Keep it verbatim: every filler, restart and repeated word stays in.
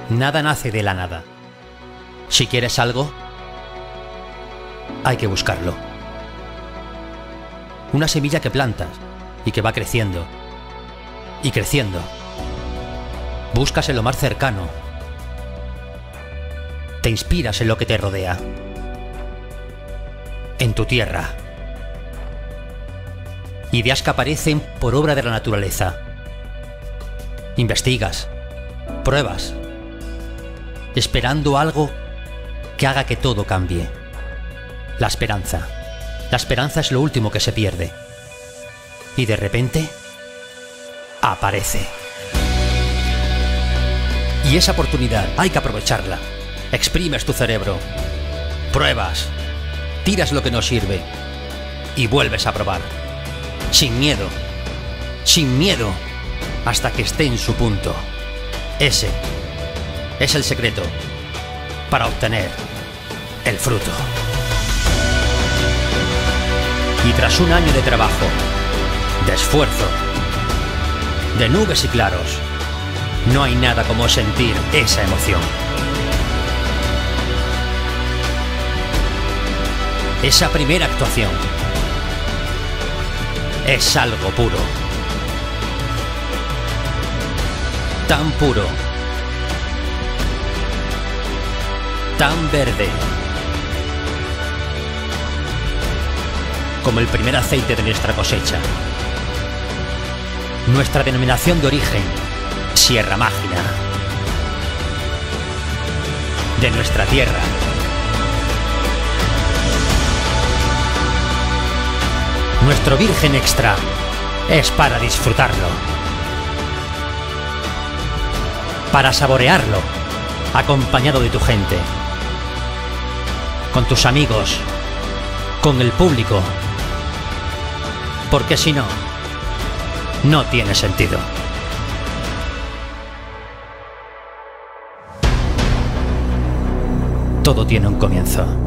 Nada nace de la nada. Si quieres algo, hay que buscarlo. Una semilla que plantas y que va creciendo y creciendo. Buscas en lo más cercano. Te inspiras en lo que te rodea. En tu tierra. Ideas que aparecen por obra de la naturaleza. Investigas, pruebas, esperando algo que haga que todo cambie. La esperanza. La esperanza es lo último que se pierde. Y de repente, aparece. Y esa oportunidad hay que aprovecharla. Exprimes tu cerebro, pruebas, tiras lo que no sirve y vuelves a probar. Sin miedo, sin miedo, hasta que esté en su punto. Ese es el secreto para obtener el fruto. Y tras un año de trabajo, de esfuerzo, de nubes y claros, no hay nada como sentir esa emoción. Esa primera actuación es algo puro. Tan puro. Tan verde. Como el primer aceite de nuestra cosecha. Nuestra denominación de origen, Sierra Mágina. De nuestra tierra. Nuestro virgen extra es para disfrutarlo. Para saborearlo, acompañado de tu gente. Con tus amigos. Con el público. Porque si no, no tiene sentido. Todo tiene un comienzo.